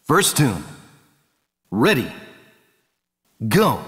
First tune. Ready. Go.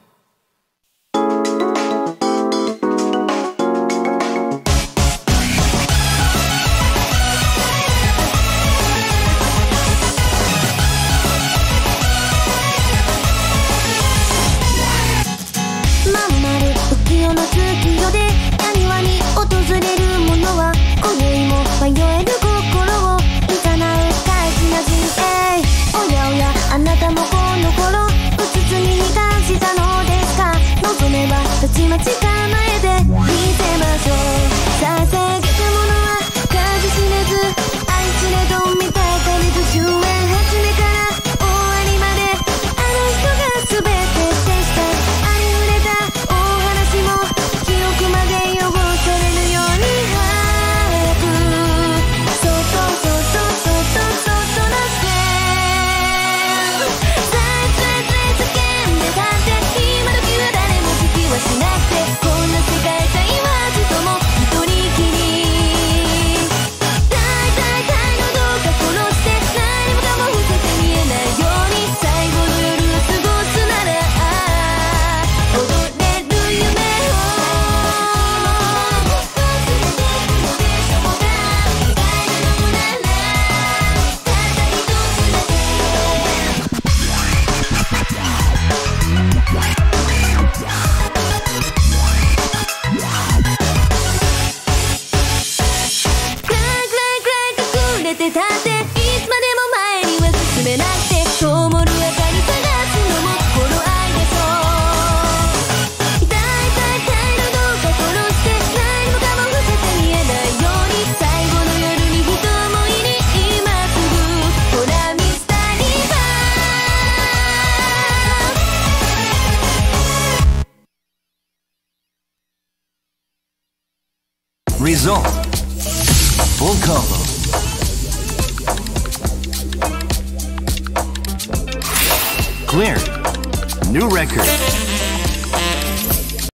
たちまち構えて見せましょう。さあ正義なものは数知れず愛知れど満たされず終焉初めから終わりまであの人が全てでしたありふれたお話も記憶まで汚されるように早くそっとそっとそっとそっとなってさあ叫んでたって今時は誰も聞きはしなくてこんな世界さ言わずとも一人きり大のどうか殺して何もかも伏せて見えないように最後の夜を過ごすなら踊れる夢を忘れてくのでしょうがみたいなのならただ一つだけ隠れてたっていつまでも前には進めなくて灯る明かり探すのもこの愛でしょ大のどうか殺して何もかも伏せて見えないように最後の夜に一思いに今すぐほらミスタリーバー Result. Full combo. Cleared. New record.